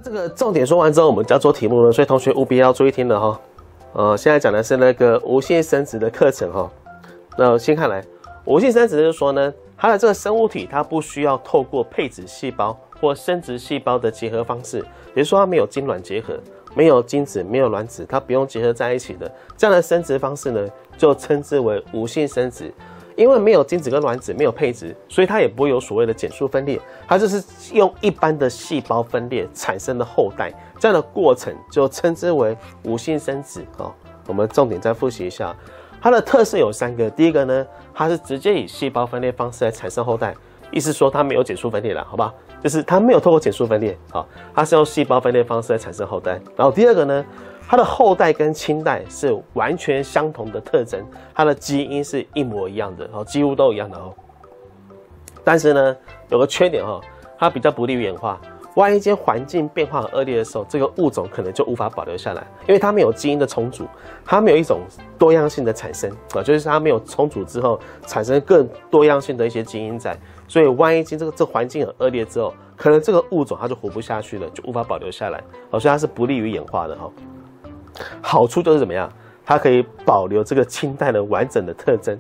这个重点说完之后，我们就要做题目了，所以同学务必要注意听了哈。现在讲的是那个无性生殖的课程哈。那先看来，无性生殖就是说呢，它的这个生物体它不需要透过配子细胞或生殖细胞的结合方式，也就是说它没有精卵结合，没有精子，没有卵子，它不用结合在一起的这样的生殖方式呢，就称之为无性生殖。因为没有精子跟卵子，没有配子，所以它也不会有所谓的减数分裂，它就是用一般的细胞分裂产生的后代，这样的过程就称之为无性生殖。我们重点再复习一下，它的特色有3个。第一个呢，它是直接以细胞分裂方式来产生后代，意思说它没有减数分裂了，好吧？就是它没有透过减数分裂，它是用细胞分裂方式来产生后代。然后第二个呢，它的后代跟亲代是完全相同的特征，它的基因是一模一样的，几乎都一样的哦。但是呢，有个缺点它比较不利于演化。万一间环境变化很恶劣的时候，这个物种可能就无法保留下来，因为它没有基因的重组，它没有一种多样性的产生就是它没有重组之后产生更多样性的一些基因在，所以万一间这环境很恶劣之后，可能这个物种它就活不下去了，就无法保留下来所以它是不利于演化的好处就是怎么样？它可以保留这个亲代的完整的特征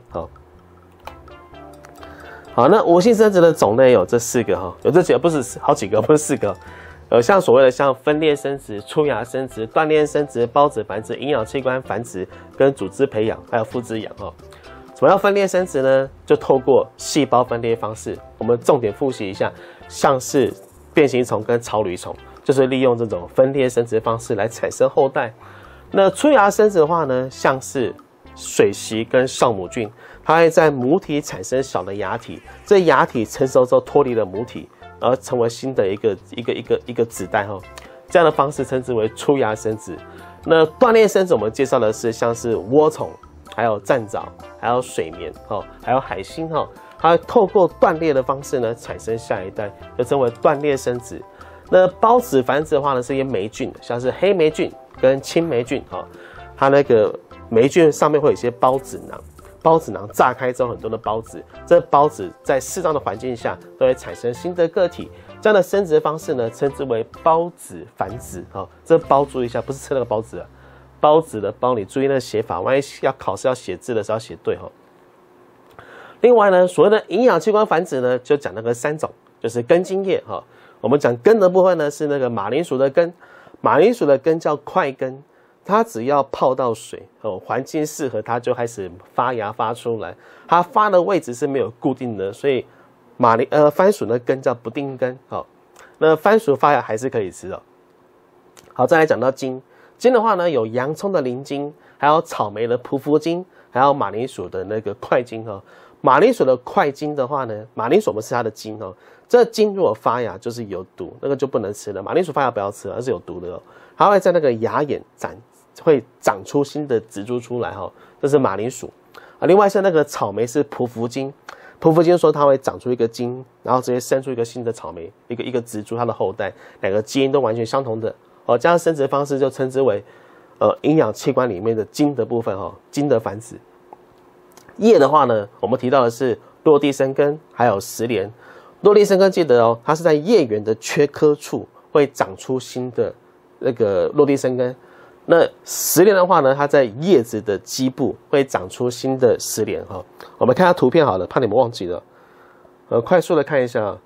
好，那无性生殖的种类有这4个有这几个，不是好几个，不是4个。像所谓的像分裂生殖、出芽生殖、断裂生殖、孢子繁殖、营养器官繁殖跟组织培养，还有复制养什么叫分裂生殖呢？就透过细胞分裂方式。我们重点复习一下，像是变形虫跟草履虫，就是利用这种分裂生殖方式来产生后代。那出芽生殖的话呢，像是水螅跟酵母菌，它会在母体产生小的芽体，这芽体成熟之后脱离了母体，而成为新的一个子代这样的方式称之为出芽生殖。那断裂生殖我们介绍的是像是涡虫，还有战藻，还有水绵还有海星它透过断裂的方式呢产生下一代，就称为断裂生殖。那孢子繁殖的话呢，是一些霉菌，像是黑霉菌跟青霉菌它那个霉菌上面会有一些孢子囊，孢子囊炸开之后很多的孢子，这孢子在适当的环境下都会产生新的个体，这样的生殖方式呢称之为孢子繁殖这孢注意一下，不是吃那个孢子孢子的孢，你注意那个写法，万一要考试要写字的时候要写对另外呢，所谓的营养器官繁殖呢，就讲那个3种，就是根茎叶我们讲根的部分呢是那个马铃薯的根，马铃薯的根叫块根，它只要泡到水环境适合，它就开始发芽发出来。它发的位置是没有固定的，所以番薯的根叫不定根那番薯发芽还是可以吃好，再来讲到茎的话呢，有洋葱的鳞茎，还有草莓的匍匐茎，还有马铃薯的那个块茎马铃薯的块茎的话呢，马铃薯我们吃它的茎这茎如果发芽就是有毒，那个就不能吃了。马铃薯发芽不要吃，而是有毒的它会在那个芽眼会长出新的植株出来这是马铃薯另外像那个草莓是匍匐茎，匍匐茎说它会长出一个茎，然后直接生出一个新的草莓，一个植株，它的后代2个基因都完全相同的这样生殖方式就称之为营养器官里面的茎的部分茎的繁殖。叶的话呢，我们提到的是落地生根还有实莲。落地生根记得它是在叶缘的缺刻处会长出新的那个落地生根。那实莲的话呢，它在叶子的基部会长出新的实莲我们看下图片好了，怕你们忘记了。快速的看一下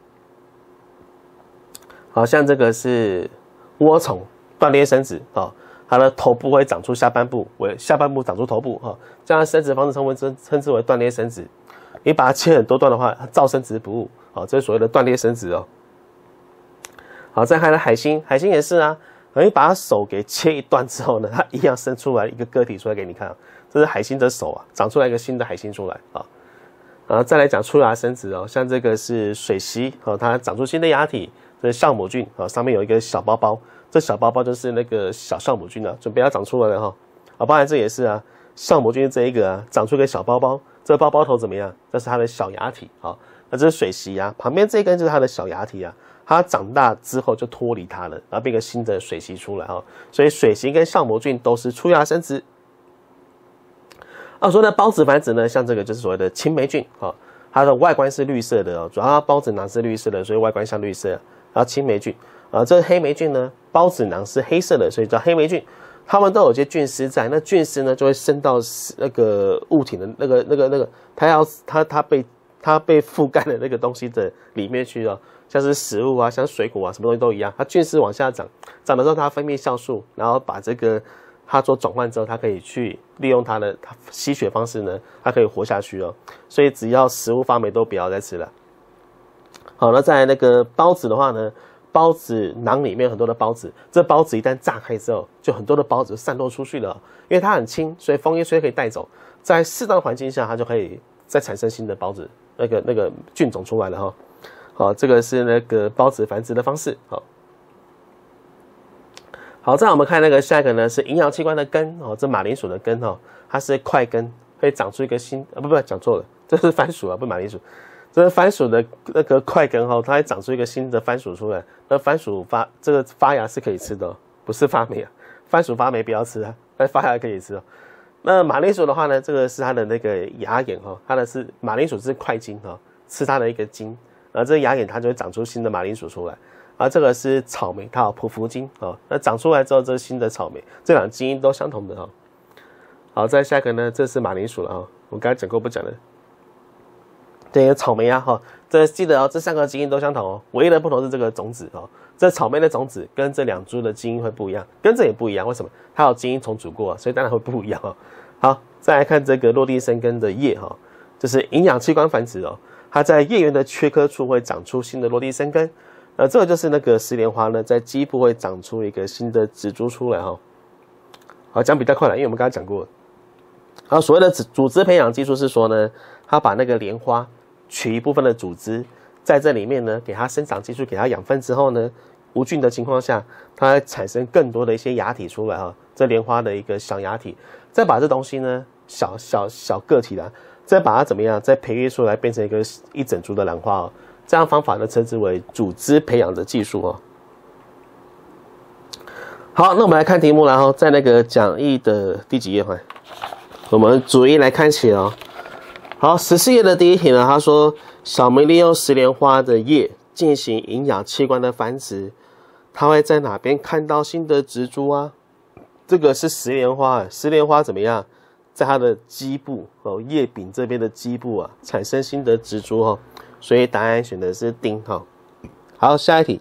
好像这个是涡虫断裂生殖它的头部会长出下半部，下半部长出头部这样的生殖方式称之为断裂生殖。你把它切很多段的话，它照生殖不误这是所谓的断裂生殖好，再看了海星，海星也是你把它手给切一段之后呢，它一样生出来一个个体出来给你看这是海星的手长出来一个新的海星出来再来讲出芽生殖像这个是水螅它长出新的芽体，这是酵母菌上面有一个小包包，这小包包就是那个小酵母菌准备要长出来了包含这也是酵母菌这一个长出一个小包包，这包包头怎么样？这是它的小芽体那这是水螅旁边这一根就是它的小芽体它长大之后就脱离它了，然后变个新的水螅出来所以水螅跟酵母菌都是出芽生殖。说呢孢子繁殖呢，像这个就是所谓的青霉菌它的外观是绿色的主要它孢子囊是绿色的，所以外观像绿色。然后青霉菌这个黑霉菌呢，孢子囊是黑色的，所以叫黑霉菌。它们都有些菌丝在，那菌丝呢就会渗到那个物体的它被覆盖的那个东西的里面去哦，像是食物啊，像水果啊，什么东西都一样。它菌丝往下长，长了之后它分泌酵素，然后把这个它做转换之后，它可以去利用它吸血方式呢，它可以活下去哦。所以只要食物发霉都不要再吃了。好，那在那个孢子的话呢？孢子囊里面很多的孢子，这孢子一旦炸开之后，就很多的孢子散落出去了。因为它很轻，所以风一吹可以带走。在适当的环境下，它就可以再产生新的孢子，那个菌种出来了哈。好，这个是那个孢子繁殖的方式。好，再来我们看那个下一个呢，是营养器官的根哦，这马铃薯的根哦，它是块根，会长出一个新讲错了，这是番薯啊，不是马铃薯。这个番薯的那个块根后，它会长出一个新的番薯出来。那番薯发芽是可以吃的哦，不是发霉啊。番薯发霉不要吃啊，但发芽可以吃哦。那马铃薯的话呢，这个是它的那个芽眼哈，它的是马铃薯是块茎哈，吃它的一个茎，然后这个芽眼它就会长出新的马铃薯出来。而这个是草莓，它有匍匐茎哦，那长出来之后，这是新的草莓，这两基因都相同的哈。好，再下一个呢，这是马铃薯了哈，我刚才讲过不讲了。这个草莓啊，哈，这记得哦，这3个基因都相同哦，唯一的不同是这个种子哦。这草莓的种子跟这2株的基因会不一样，跟这也不一样，为什么？它有基因重组过，所以当然会不一样哦。好，再来看这个落地生根的叶哈，就是营养器官繁殖哦，它在叶缘的缺颗处会长出新的落地生根，这个就是那个石莲花呢，在基部会长出一个新的植株出来哈。好，讲比较快了，因为我们刚才讲过。好，所谓的组织培养技术是说呢，它把那个莲花取一部分的组织，在这里面呢，给它生长激素，给它养分之后呢，无菌的情况下，它会产生更多的一些芽体出来哈。这莲花的一个小芽体，再把这东西呢，小个体啦，再把它怎么样，再培育出来，变成一整株的兰花哦。这样方法呢，称之为组织培养的技术哦。好，那我们来看题目，然后在那个讲义的第几页？我们逐一来看起哦。好，14页的第一题呢，他说小梅利用石莲花的叶进行营养器官的繁殖，它会在哪边看到新的植株啊？这个是石莲花，石莲花怎么样？在它的基部哦，叶柄这边的基部啊，产生新的植株哦，所以答案选的是丁哈。好，下一题。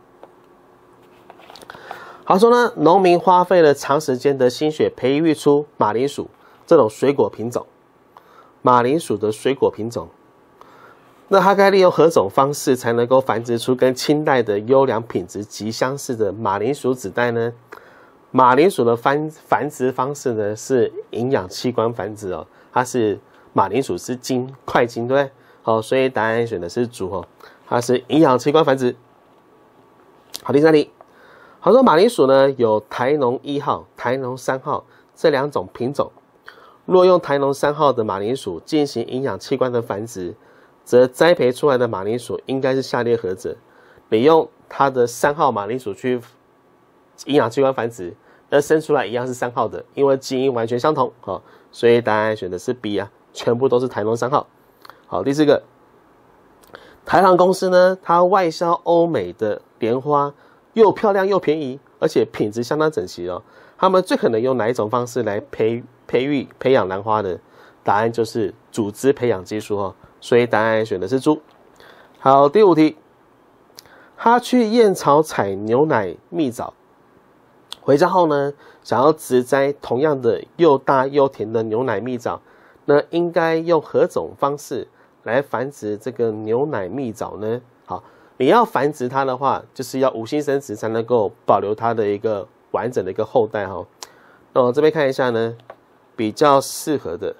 好说呢，农民花费了长时间的心血培育出马铃薯这种水果品种。马铃薯的水果品种，那它该利用何种方式才能够繁殖出跟清代的优良品质极相似的马铃薯子代呢？马铃薯的繁殖方式呢是营养器官繁殖哦，它是马铃薯是块茎，对不对？好，所以答案选的是主哦，它是营养器官繁殖。好，第3题，好说马铃薯呢有台农1号、台农3号这2种品种。若用台农3号的马铃薯进行营养器官的繁殖，则栽培出来的马铃薯应该是下列何者？你用它的3号马铃薯去营养器官繁殖，那生出来一样是3号的，因为基因完全相同，所以答案选的是 B 啊，全部都是台农3号。好，第4个，台糖公司呢，它外销欧美的莲花又漂亮又便宜，而且品质相当整齐哦。他们最可能用哪一种方式来培养兰花的？答案就是组织培养技术哦，所以答案选的是猪。好，第5题，他去燕巢采牛奶蜜枣，回家后呢，想要植栽同样的又大又甜的牛奶蜜枣，那应该用何种方式来繁殖这个牛奶蜜枣呢？好，你要繁殖它的话，就是要无性生殖才能够保留它的一个完整的一个后代哈。那我这边看一下呢，比较适合的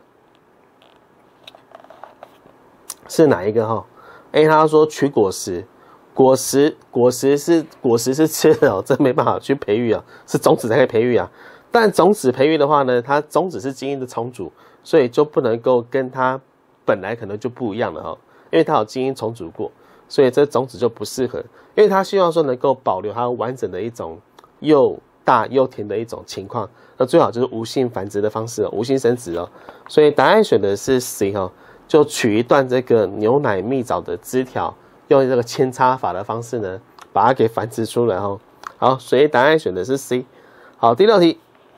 是哪一个哈 ？A 他说取果实，果实是吃的哦，这没办法去培育啊，是种子才可以培育啊。但种子培育的话呢，它种子是基因的重组，所以就不能够跟它本来可能就不一样了哈，因为它有基因重组过，所以这种子就不适合，因为它希望说能够保留它完整的一种又大又甜的一种情况，那最好就是无性繁殖的方式哦，无性生殖哦。所以答案选的是 C 哦，就取一段这个牛奶蜜枣的枝条，用这个扦插法的方式呢，把它给繁殖出来哦。 好，所以答案选的是 C。好，第6题，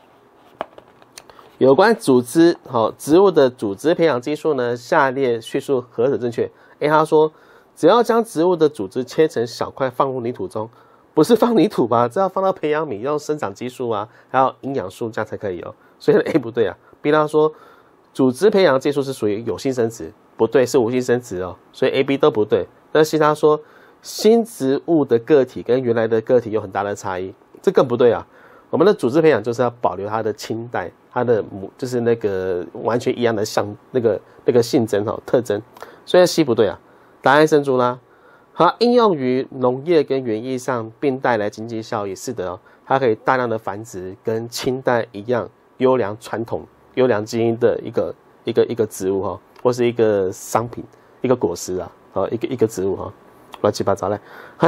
有关组织植物的组织培养技术呢，下列叙述何者正确 ？A 他说，只要将植物的组织切成小块放入泥土中，不是放泥土吧？这要放到培养皿，要生长激素啊，还有营养素，这样才可以哦。所以 A 不对啊。B 他说，组织培养技术是属于有性生殖，不对，是无性生殖哦。所以 A、B 都不对。那 C 他说，新植物的个体跟原来的个体有很大的差异，这更不对啊。我们的组织培养就是要保留它的亲代，它的就是那个完全一样的那个性征特征，所以 C 不对啊。答案生猪啦。好，应用于农业跟园艺上，并带来经济效益。是的哦，它可以大量的繁殖，跟亲代一样优良传统、优良基因的一个植物或是一个商品、一个果实啊，一个植物乱七八糟嘞。好，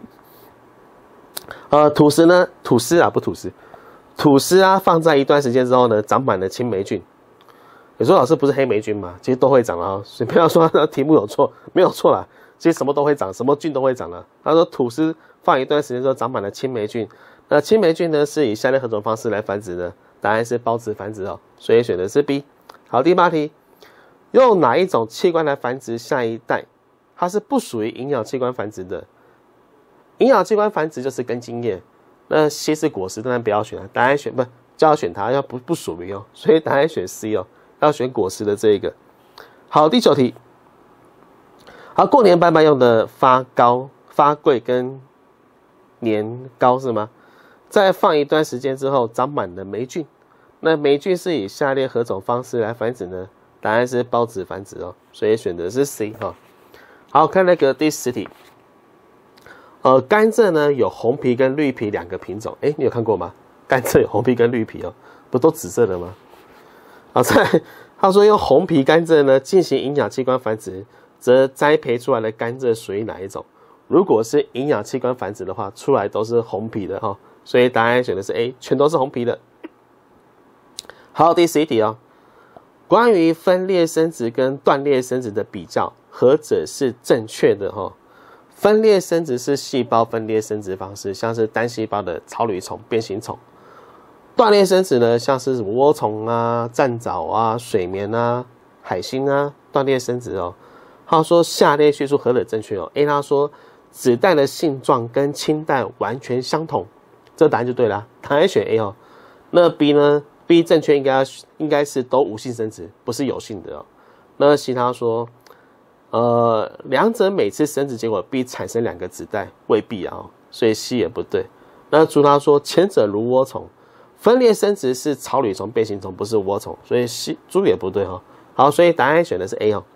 吐司呢？吐司啊，放在一段时间之后呢，长满了青霉菌。有时候老师不是黑霉菌嘛，其实都会长啊。所以不要说题目有错，没有错啦。其实什么都会长，什么菌都会长了。他说吐司放一段时间之后长满了青霉菌，那青霉菌呢是以下列何种方式来繁殖的？答案是孢子繁殖哦，所以选的是 B。好，第8题，用哪一种器官来繁殖下一代？它是不属于营养器官繁殖的。营养器官繁殖就是根茎叶，那 C 是果实，当然不要选了。答案选不就要选它，要不属于哦，所以答案选 C 哦，要选果实的这一个。好，第9题。好，过年拜拜用的发糕、发粿跟年糕是吗？在放一段时间之后，长满了霉菌。那霉菌是以下列何种方式来繁殖呢？答案是孢子繁殖哦，所以选的是 C 哈。好，看那个第10题。甘蔗呢有红皮跟绿皮2个品种，你有看过吗？甘蔗有红皮跟绿皮哦，不都紫色的吗？好，他说用红皮甘蔗呢进行营养器官繁殖，则栽培出来的甘蔗属于哪一种？如果是营养器官繁殖的话，出来都是红皮的哈，所以答案选的是 A， 全都是红皮的。好，第11题哦，关于分裂生殖跟断裂生殖的比较，何者是正确的哈？分裂生殖是细胞分裂生殖方式，像是单细胞的草履虫、变形虫。断裂生殖呢，像是什么涡虫啊、战藻啊、水绵啊、海星啊，断裂生殖哦。他说下列叙述何者正确哦 ？A 他说子代的性状跟亲代完全相同，这答案就对了，答案选 A 哦。那 B 呢 ？B 正确应该是都无性生殖，不是有性的哦。那 C 他说，两者每次生殖结果必产生2个子代，未必啊，所以 C 也不对。那猪他说前者如涡虫，分裂生殖是草履虫、变形虫，不是涡虫，所以 C 猪也不对哦。好，所以答案选的是 A 哦。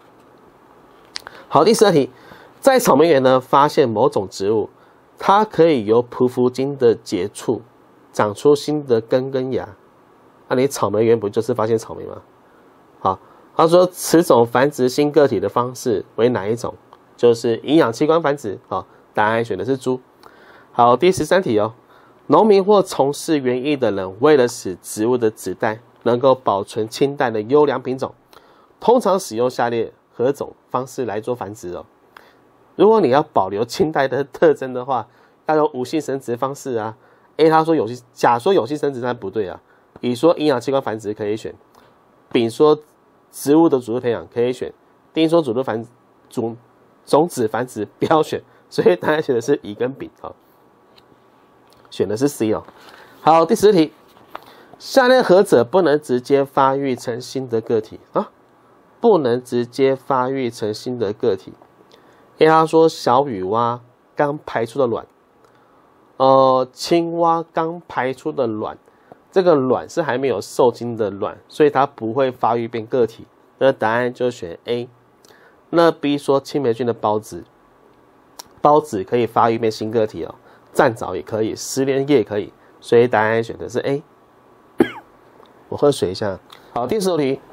好，第12题，在草莓园呢发现某种植物，它可以由匍匐茎的节处长出新的根跟芽。那你草莓园不就是发现草莓吗？好，他说此种繁殖新个体的方式为哪一种？就是营养器官繁殖。好，答案选的是猪。好，第13题哦，农民或从事园艺的人，为了使植物的子代能够保存亲代的优良品种，通常使用下列何种方式来做繁殖哦？如果你要保留亲代的特征的话，要用无性生殖方式啊。A 他说有性，甲说有性生殖，但不对啊。乙说营养器官繁殖可以选，丙说植物的组织培养可以选，丁说种子繁殖不要选，所以答案选的是乙跟丙啊，选的是 C 哦。好，第10题，下列何者不能直接发育成新的个体啊？不能直接发育成新的个体。A 他说小雨蛙刚排出的卵，青蛙刚排出的卵，这个卵是还没有受精的卵，所以它不会发育变个体。那答案就选 A。那 B 说青霉菌的孢子可以发育变新个体哦，战藻也可以，石莲叶也可以，所以答案选的是 A。我喝水一下。好，第15题。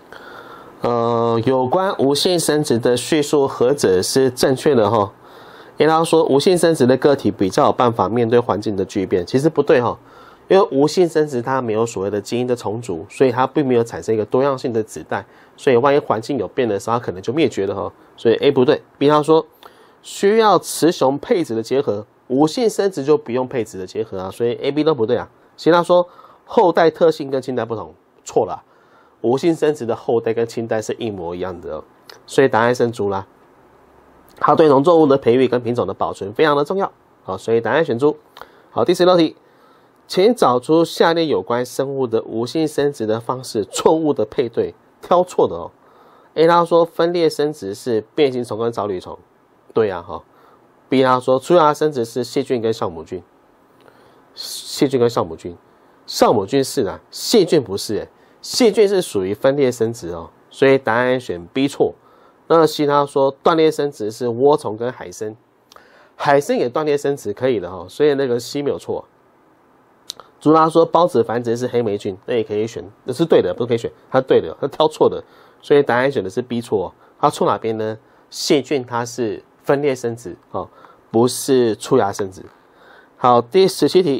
有关无性生殖的叙述何者是正确的哈？因为他说无性生殖的个体比较有办法面对环境的巨变，其实不对哈，因为无性生殖它没有所谓的基因的重组，所以它并没有产生一个多样性的子代，所以万一环境有变的时候，它可能就灭绝了哈，所以 A 不对。B 他说需要雌雄配子的结合， 无性生殖就不用配子的结合啊，所以 A、B 都不对啊。C他说后代特性跟亲代不同，错了啊，无性生殖的后代跟亲代是一模一样的哦，所以答案是猪啦。好，对农作物的培育跟品种的保存非常的重要，好，所以答案选猪。好，第16题，请找出下列有关生物的无性生殖的方式错误的配对，挑错的哦。A 他说分裂生殖是变形虫跟草履虫，对啊哈。B 他说出芽生殖是细菌跟酵母菌，细菌跟酵母菌，酵母菌是啊，细菌不是细菌是属于分裂生殖哦，所以答案选 B 错。那 C 他说断裂生殖是涡虫跟海参，海参也断裂生殖可以的哈，所以那个 C 没有错。朱拉说孢子繁殖是黑霉菌，那也可以选，那是对的，不是可以选，他对的，他挑错的，所以答案选的是 B 错。他错哪边呢？细菌它是分裂生殖哦，不是出芽生殖。好，第17题，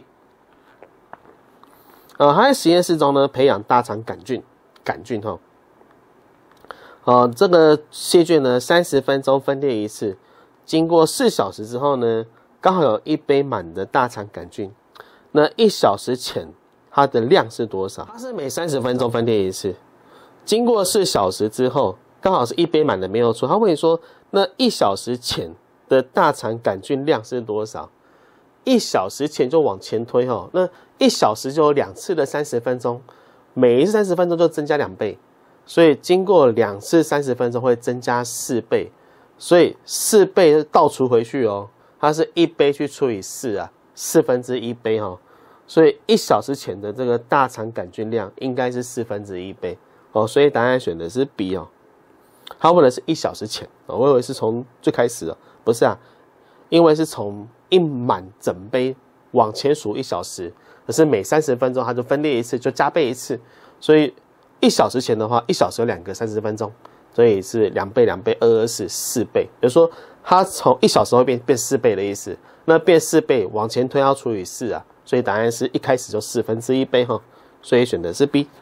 他在实验室中呢培养大肠杆菌哈。这个细菌呢30分钟分裂一次，经过4小时之后呢，刚好有1杯满的大肠杆菌。那1小时前它的量是多少？它是每30分钟分裂一次，经过4小时之后，刚好是1杯满的没有错。他问你说，那1小时前的大肠杆菌量是多少？1小时前就往前推哈，那1小时就有2次的30分钟，每一次30分钟就增加2倍。所以经过2次30分钟会增加4倍，所以4倍倒除回去哦，它是1杯去除以4啊，1/4杯哦，所以1小时前的这个大肠杆菌量应该是1/4杯哦，所以答案选的是 B 哦。他问的是1小时前哦，我以为是从最开始哦，不是啊，因为是从一满整杯往前数1小时，可是每30分钟它就分裂一次，就加倍一次，所以1小时前的话，1小时有2个30分钟，所以是2倍2倍224倍，也就是说它从1小时会变4倍的意思。那变4倍往前推要除以4啊，所以答案是一开始就1/4杯哈，所以选的是 B。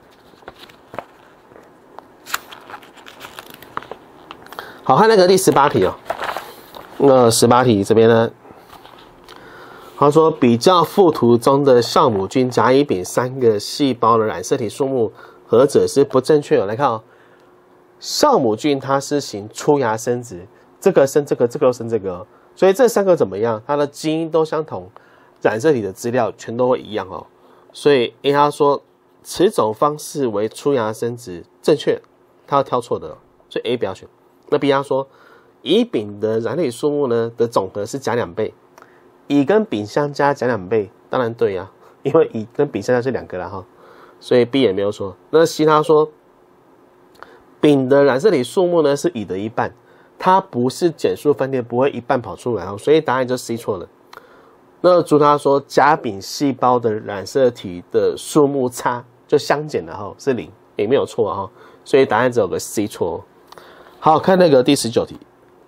好，看那个第18题哦。那18题这边呢，他说比较附图中的酵母菌、甲乙丙3个细胞的染色体数目，何者是不正确的？来看哦，酵母菌它是行出芽生殖，这个生这个，这个又生这个，所以这3个怎么样？它的基因都相同，染色体的资料全都会一样哦。所以 A 他说此种方式为出芽生殖正确，他要挑错的，所以 A 不要选。那 B 他说乙丙的染色体数目呢的总和是甲2倍，乙跟丙相加甲2倍，当然对啊，因为乙跟丙相加是2个啦哈，所以 B 也没有错。那 C 他说丙的染色体数目呢是乙的1半，它不是减数分裂，不会1半跑出来哦，所以答案就 C 错了。那朱他说甲丙细胞的染色体的数目差就相减了哈，是0，也没有错哈，所以答案只有个 C 错。好，看那个第19题。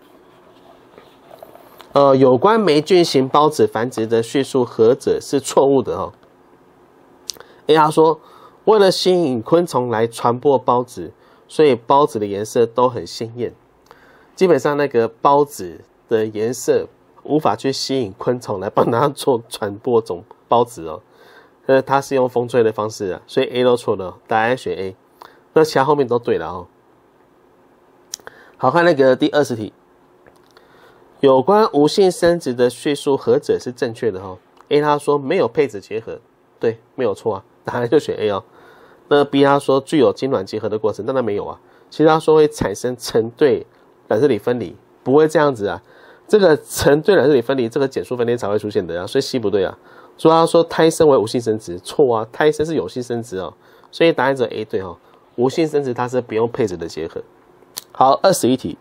有关霉菌型孢子繁殖的叙述何者是错误的哦 ？A 他说，为了吸引昆虫来传播孢子，所以孢子的颜色都很鲜艳。基本上那个孢子的颜色无法去吸引昆虫来帮它做传播种孢子哦。它是用风吹的方式啊，所以 A 都错了，答案选 A。那其他后面都对了哦。好，看那个第20题。有关无性生殖的叙述何者是正确的哦 ？A 他说没有配子结合，对，没有错啊，答案就选 A 哦。那 B 他说具有精卵结合的过程，当然没有啊。其实他说会产生成对染色体分离，不会这样子啊。这个成对染色体分离，这个减数分裂才会出现的啊，所以 C 不对啊。所以他说胎生为无性生殖，错啊，胎生是有性生殖哦，所以答案只有 A 对哦。无性生殖它是不用配子的结合。好，21题。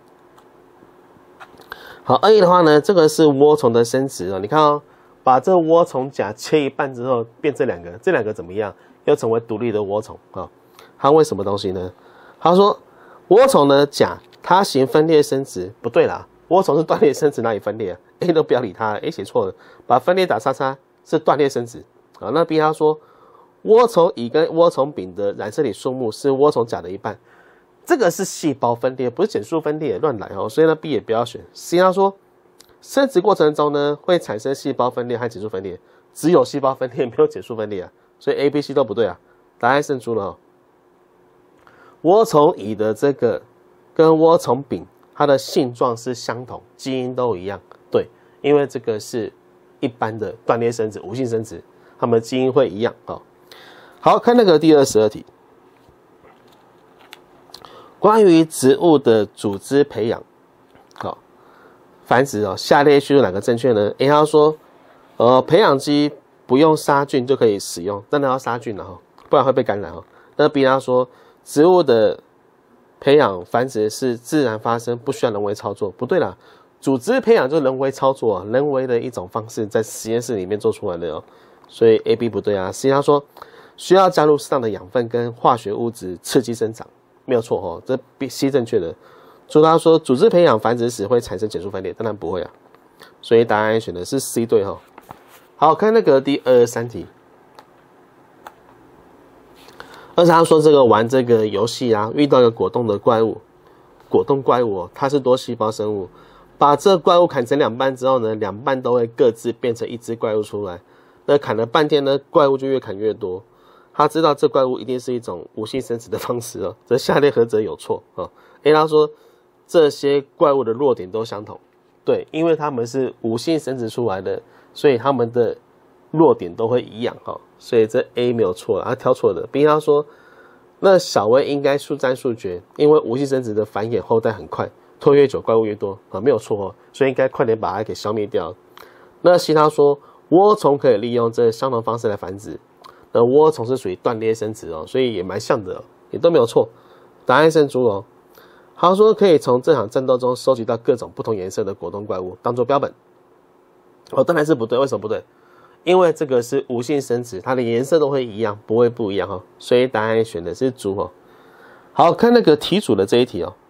好，21的话呢，这个是涡虫的生殖哦。你看哦，把这涡虫甲切一半之后，变这2个，这2个怎么样？又成为独立的涡虫啊。它为什么东西呢？他说涡虫呢，甲它行分裂生殖，不对啦，涡虫是断裂生殖，哪里分裂啊 ？A 都不要理它 ，A 写错了，把分裂打叉叉，是断裂生殖。好，那 B 他说涡虫乙跟涡虫丙的染色体数目是涡虫甲的1半。这个是细胞分裂，不是减数分裂，乱来哦。所以呢 ，B 也不要选。C 他说生殖过程中呢，会产生细胞分裂和结束分裂，只有细胞分裂，没有结束分裂啊，所以 A、B、C 都不对啊，答案胜出了哦。涡虫蚁的这个跟涡虫丙，它的性状是相同，基因都一样，对，因为这个是一般的断裂生殖、无性生殖，它们基因会一样哦。好，看那个第22题。关于植物的组织培养，好，繁殖哦，下列叙述哪个正确呢 ？A 他说，培养基不用杀菌就可以使用，当然要杀菌了哈，不然会被感染哈。那 B 他说，植物的培养繁殖是自然发生，不需要人为操作，不对啦，组织培养就是人为操作啊，人为的一种方式，在实验室里面做出来的哦，所以 A、B 不对啊。C 他说，需要加入适当的养分跟化学物质刺激生长。没有错哦，这 C 正确的。所以他说，组织培养繁殖时会产生减数分裂，当然不会啊。所以答案选的是 C 对哈。好，看那个第23题。他说这个玩这个游戏啊，遇到一个果冻的怪物，果冻怪物哦，它是多细胞生物，把这怪物砍成2半之后呢，2半都会各自变成一只怪物出来。那砍了半天呢，怪物就越砍越多。他知道这怪物一定是一种无性生殖的方式哦，这下列何者有错哦 ？A 他说这些怪物的弱点都相同，对，因为他们是无性生殖出来的，所以他们的弱点都会一样哈，所以这 A 没有错了，他挑错的。B 他说那小薇应该速战速决，因为无性生殖的繁衍后代很快，拖越久怪物越多啊，没有错哦，所以应该快点把它给消灭掉。那 C 他说涡虫可以利用这相同方式来繁殖。涡虫是属于断裂生殖哦，所以也蛮像的哦，也都没有错，答案胜出哦。他说可以从这场战斗中收集到各种不同颜色的果冻怪物，当做标本。哦，当然是不对，为什么不对？因为这个是无性生殖，它的颜色都会一样，不会不一样哦，所以答案选的是猪哦。好，看那个题主的这一题哦。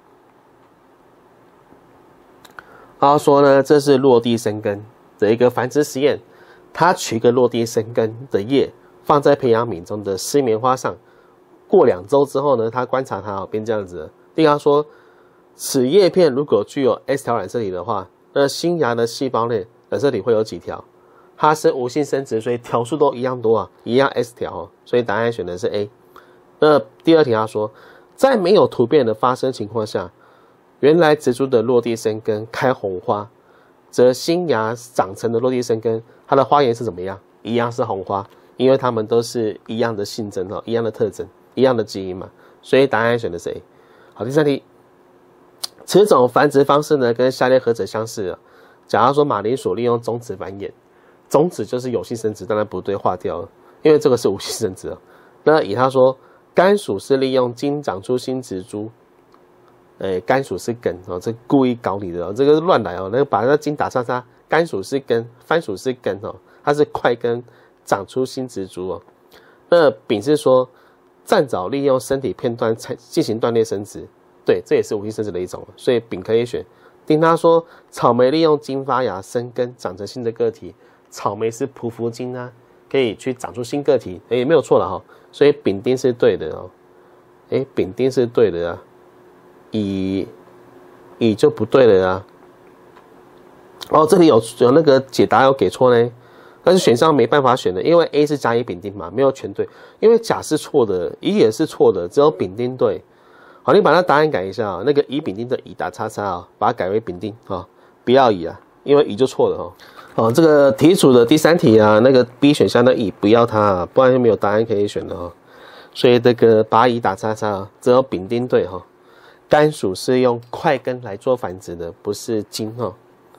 他说呢，这是落地生根的一个繁殖实验，他取一个落地生根的叶。放在培养皿中的湿棉花上，过2周之后呢，他观察它变这样子了。第一，他说，此叶片如果具有 S 条染色体的话，那新芽的细胞内染色体会有几条？它是无性生殖，所以条数都一样多啊，一样 S 条哦，所以答案选的是 A。那第2题他说，在没有突变的发生情况下，原来植株的落地生根开红花，则新芽长成的落地生根，它的花颜是怎么样？一样是红花。因为它们都是一样的性征一样的特征，一样的基因嘛，所以答案选的是 A。好，第3题，此种繁殖方式呢，跟下列何者相似啊？假如说马铃薯利用种子繁衍，种子就是有性生殖，当然不对，划掉了，因为这个是无性生殖啊。那以他说，甘薯是利用茎长出新植株，甘薯是根哦，这故意搞你的哦，这个乱来哦，那个把那茎打叉叉，甘薯是根，番薯是根哦，它是块根。长出新植株哦。那丙是说，暂早利用身体片段进行断裂生殖，对，这也是无性生殖的一种，所以丙可以选。丁他说，草莓利用茎发芽生根，长成新的个体，草莓是匍匐茎啊，可以去长出新个体，也没有错了哈，所以丙丁是对的哦。丙丁是对的啊，乙就不对了啊。哦，这里有那个解答有给错呢。但是选项没办法选的，因为 A 是甲乙丙丁嘛，没有全对。因为甲是错的，乙也是错的，只有丙丁对。好，你把那答案改一下啊，那个乙丙丁的乙打叉叉啊，把它改为丙丁啊，不要乙啊，因为乙就错了哈。好，这个题组的第3题啊，那个 B 选项的乙不要它啊，不然就没有答案可以选的哈。所以这个把乙打叉叉啊，只有丙丁对哈。甘薯是用块根来做繁殖的，不是茎哈。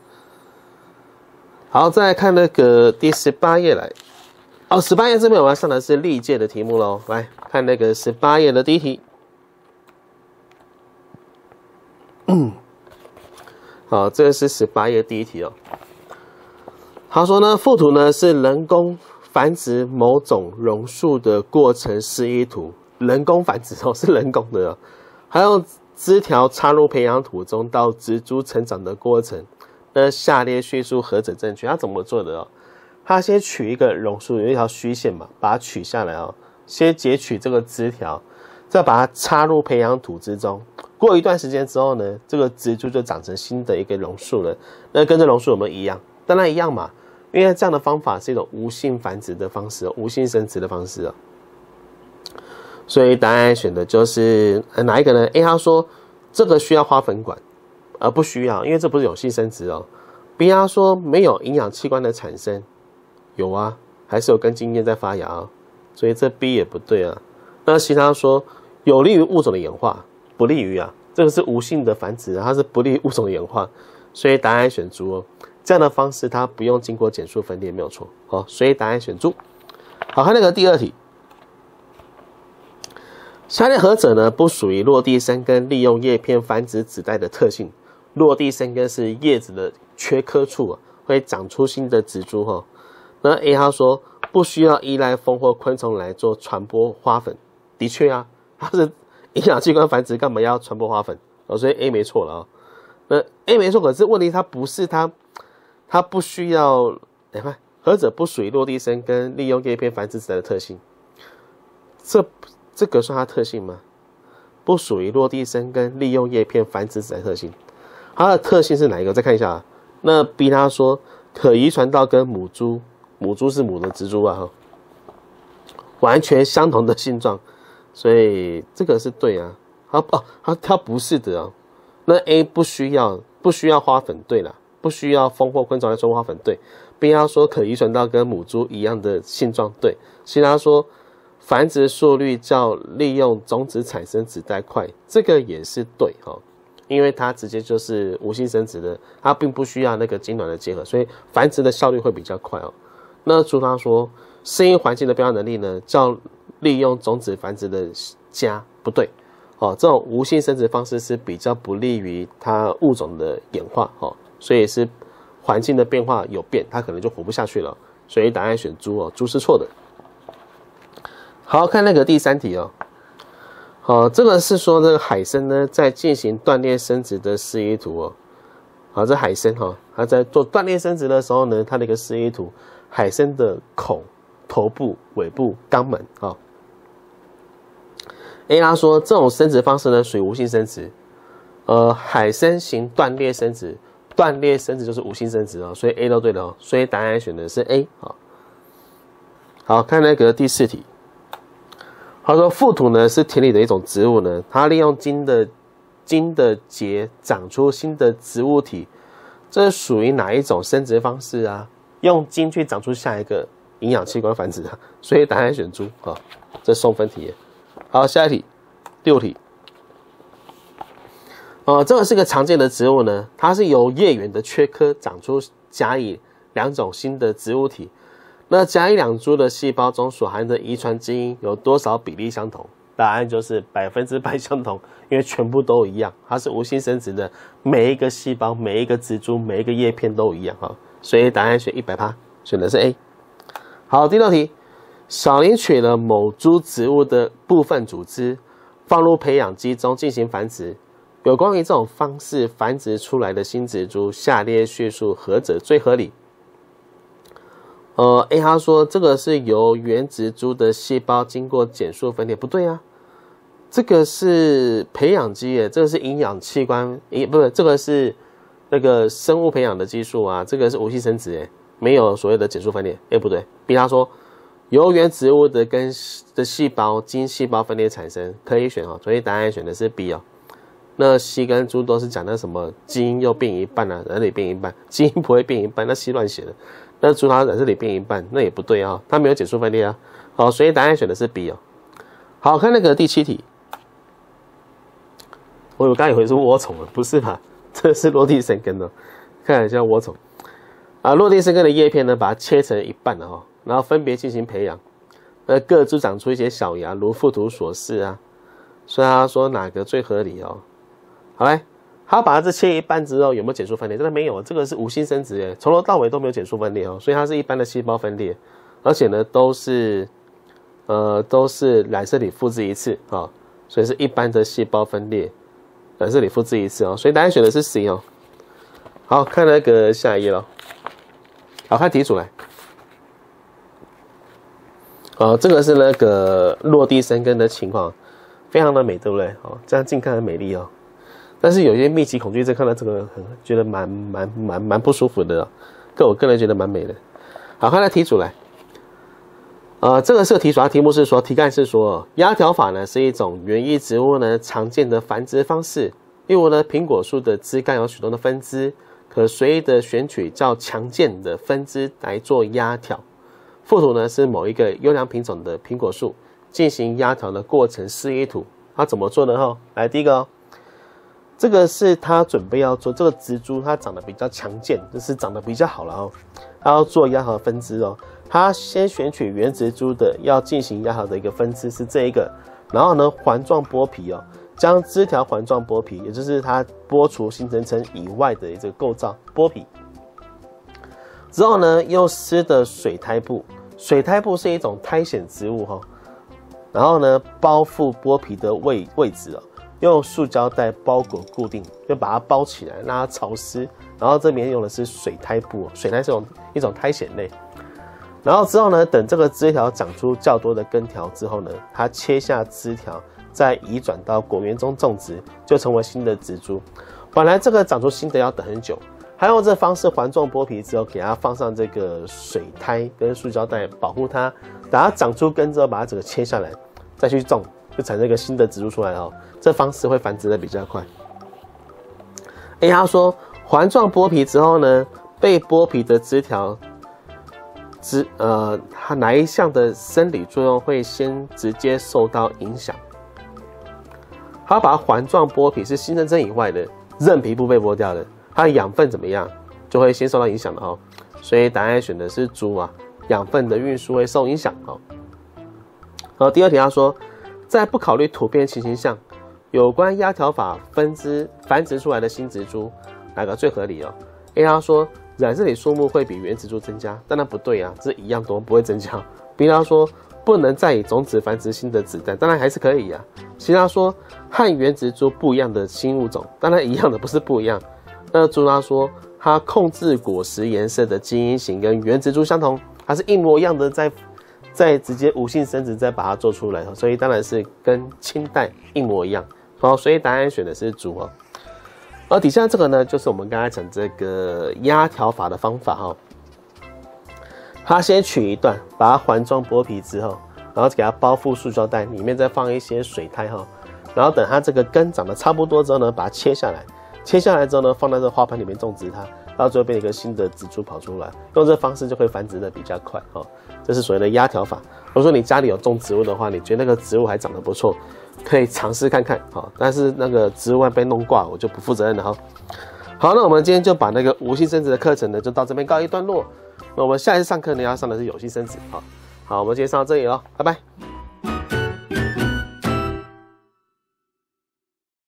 好，再来看那个第18页来。哦，18页这边我要上的是历届的题目咯，来看那个18页的第1题。好，这个是18页第1题哦。他说呢，附图呢是人工繁殖某种榕树的过程示意图，人工繁殖哦，是人工的哦，还有枝条插入培养土中到植株成长的过程。那下列叙述何者正确？他怎么做的哦？他先取一个榕树，有一条虚线嘛，把它取下来哦。先截取这个枝条再把它插入培养土之中。过一段时间之后呢，这个植株就长成新的一个榕树了。那跟这榕树有没有一样？当然一样嘛，因为这样的方法是一种无性繁殖的方式，无性生殖的方式啊。所以答案选的就是哪一个呢 ？A 他说这个需要花粉管，不需要，因为这不是有性生殖哦。B 他说没有营养器官的产生，有啊，还是有根茎叶在发芽哦，所以这 B 也不对啊。那其他说有利于物种的演化，不利于啊，这个是无性的繁殖，它是不利于物种的演化，所以答案选猪哦。这样的方式它不用经过减数分裂，没有错哦，所以答案选猪。好，看那个第二题。下列何者呢不属于落地生根利用叶片繁殖子代的特性？落地生根是叶子的缺颗处会长出新的植株哈。那 A 他说不需要依赖风或昆虫来做传播花粉，的确啊，它是营养器官繁殖，干嘛要传播花粉？所以 A 没错了啊。那 A 没错，可是问题它不是它不需要，看何者不属于落地生根利用叶片繁殖子代的特性？这个算它特性吗？不属于落地生根利用叶片繁殖子代的特性。它的特性是哪一个？再看一下啊。那 B 他说可遗传到跟母株是母的植株啊，完全相同的性状，所以这个是对啊。它不是的哦。那 A 不需要花粉，对啦，不需要风或昆虫来传播花粉，对。B 他说可遗传到跟母株一样的性状，对。C 他说繁殖速率较利用种子产生子代快，这个也是对哦，因为它直接就是无性生殖的，它并不需要那个精卵的结合，所以繁殖的效率会比较快哦。那除他说适应环境的变化能力呢，较利用种子繁殖的佳，不对哦，这种无性生殖方式是比较不利于它物种的演化哦，所以是环境的变化有变，它可能就活不下去了，所以答案选猪哦，猪是错的。好，看那个第三题哦。好，这个是说这个海参呢在进行断裂生殖的示意图哦。好，这海参哈，它在做断裂生殖的时候呢，它的一个示意图，海参的口、头部、尾部、肛门啊。A 他说这种生殖方式呢属于无性生殖，海参行断裂生殖，断裂生殖就是无性生殖哦，所以 A 都对了哦，所以答案选的是 A 啊。好，看那个第四题。他说覆土呢是田里的一种植物呢，它利用茎的节长出新的植物体，这属于哪一种生殖方式啊？用茎去长出下一个营养器官繁殖啊，所以答案选猪啊，这送分题。好，下一题，第五题。这个是个常见的植物呢，它是由叶缘的缺颗长出甲乙两种新的植物体。那甲乙两株的细胞中所含的遗传基因有多少比例相同？答案就是100%相同，因为全部都一样，它是无性生殖的，每一个细胞、每一个植株、每一个叶片都一样哈，所以答案选100%，选的是 A。好，第六题，小林取了某株植物的部分组织，放入培养基中进行繁殖。有关于这种方式繁殖出来的新植株，下列叙述何者最合理？A 他说这个是由原植株的细胞经过减数分裂，不对啊，这个是培养基耶，这个是营养器官，不是，这个是那个生物培养的技术啊，这个是无性生殖耶，没有所谓的减数分裂，不对。B 他说由原植物的根的细胞经细胞分裂产生，可以选哦，所以答案选的是 B 哦。那 C 跟猪都是讲那什么基因又变一半啊，人类变一半，基因不会变一半，那 C 乱写的。那猪它染色体变一半，那也不对啊，它没有减数分裂啊。好，所以答案选的是 B 哦。好，看那个第七题，我刚以为是涡虫了，不是吧？这是落地生根哦，看起来像涡虫啊。落地生根的叶片呢，把它切成一半了哈，然后分别进行培养，各自长出一些小芽，如附图所示啊。所以他说哪个最合理哦？好来。他把它这切一半之后有没有减数分裂？真的没有，这个是无性生殖耶，从头到尾都没有减数分裂哦，所以它是一般的细胞分裂，而且呢都是染色体复制一次啊，所以是一般的细胞分裂，染色体复制一次哦，所以答案选的是 C 哦。好，看那个下一页咯。好，看题组来。这个是那个落地生根的情况。 非常的美，对不对？哦，这样近看很美丽哦。但是有些密集恐惧症看到这个觉得蛮不舒服的哦，我个人觉得蛮美的。好，看来题组来。这个是个题组，它题目是说，题干是说，压条法呢是一种园艺植物呢常见的繁殖方式。例如呢，苹果树的枝干有许多的分支，可随意的选取较强健的分支来做压条。附图呢是某一个优良品种的苹果树进行压条的过程示意图。它怎么做呢？来，第一个这个是他准备要做这个植株，它长得比较强健，就是长得比较好了哦。他要做压条的分支哦。他先选取原植株的要进行压条的一个分支是这一个，然后呢环状剥皮哦，将枝条环状剥皮，也就是它剥除形成层以外的这个构造剥皮。之后呢，用湿的水苔布，水苔布是一种苔藓植物哈，然后呢包覆剥皮的位置哦，用塑胶袋包裹固定，就把它包起来，让它潮湿。然后这边用的是水苔布，水苔是一种苔藓类。然后之后呢，等这个枝条长出较多的根条之后呢，它切下枝条，再移转到果园中种植，就成为新的植株。本来这个长出新的要等很久，还用这方式环状剥皮之后，给它放上这个水苔跟塑胶袋保护它，等它长出根之后，把它整个切下来，再去种，就产生一个新的植株出来哦。这方式会繁殖的比较快。他说环状剥皮之后呢，被剥皮的枝条。它哪一项的生理作用会先直接受到影响？它把环状剥皮是新生针以外的韧皮部被剥掉的，它的养分怎么样就会先受到影响的哦。所以答案选的是猪啊，养分的运输会受影响哦。好，第二题他说，在不考虑突变情形下，有关压条法繁殖出来的新植株哪个最合理哦？A 他说。染色体数目会比原植株增加，当然不对啊，这一样多，不会增加。B 他说不能再以种子繁殖新的子代，当然还是可以啊。C 他说和原植株不一样的新物种，当然一样的，不是不一样。那猪他说它控制果实颜色的基因型跟原植株相同，它是一模一样的，再直接无性生殖再把它做出来，所以当然是跟亲代一模一样。好，所以答案选的是猪哦。而底下这个呢，就是我们刚才讲这个压条法的方法哈。它先取一段，把它环状剥皮之后，然后给它包覆塑胶袋，里面再放一些水苔哈。然后等它这个根长得差不多之后呢，把它切下来。切下来之后呢，放在这个花盆里面种植它，到最后变成一个新的植株跑出来。用这个方式就会繁殖的比较快哈。这是所谓的压条法。如果说你家里有种植物的话，你觉得那个植物还长得不错，可以尝试看看哈。但是那个植物被弄挂，我就不负责任了哈。好，那我们今天就把那个无性生殖的课程呢，就到这边告一段落。那我们下一次上课呢，要上的是有性生殖。好，我们今天上到这里了，拜拜。